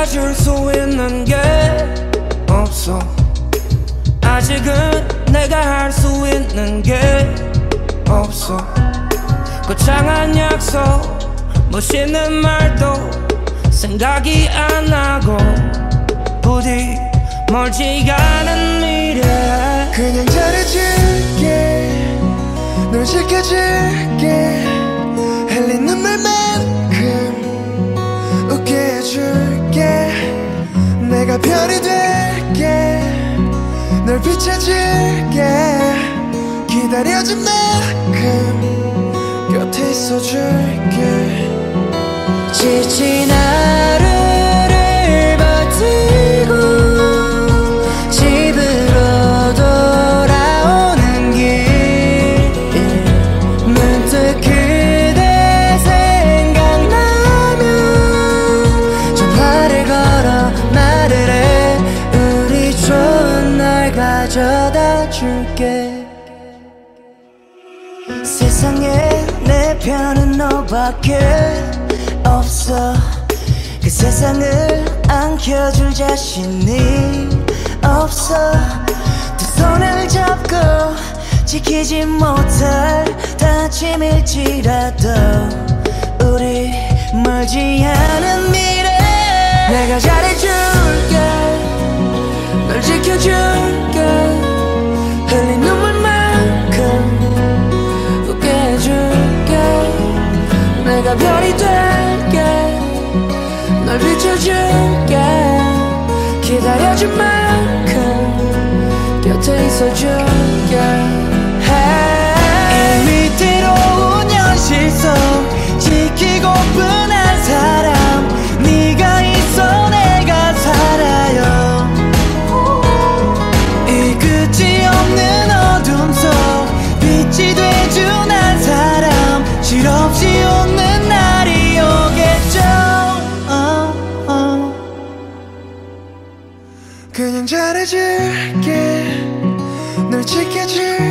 잘해줄 수 있는 게 없어. 아직은 내가 할 수 있는 게 없어. 거창한 약속, 멋있는 말도 생각이 안 나고, 부디 멀지 않은 미래. 그냥 잘해줄게, 널 지켜줄게, 흘린 눈물만큼 웃게 해줄게. 내가 별이 될게, 널 비춰줄게, 기다려준 만큼 곁에 있어줄게. 지친 하루를 버티고 집으로 돌아오는 길, 문득 그대 생각나면 전화를 걸어 말을 해. 우리 좋은 날 가져다 줄게. 세상에 내 편은 너밖에 없어. 그 세상을 안겨줄 자신이 없어. 두 손을 잡고 지키지 못할 다짐일지라도 우리 멀지 않은 미래. 내가 잘해줄게, 널 지켜줄게, 흘린 눈물만큼 웃게 해줄게. 내가 별이 될게, 널 비춰줄게, 기다려줄 만큼 곁에 있어줄게. 이 위태로운 현실 속 지키고픈 한 사람, 네가 있어 내가 살아요. 이 끝이 없는 어둠 속 빛이 돼준 한 사람, 실없이 웃는 날이 오겠죠. 그냥 잘해줄게, 널 지켜줄게,